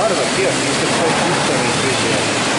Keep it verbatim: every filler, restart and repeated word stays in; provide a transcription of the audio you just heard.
Guarda, tío, aquí se fue justo en el sitio.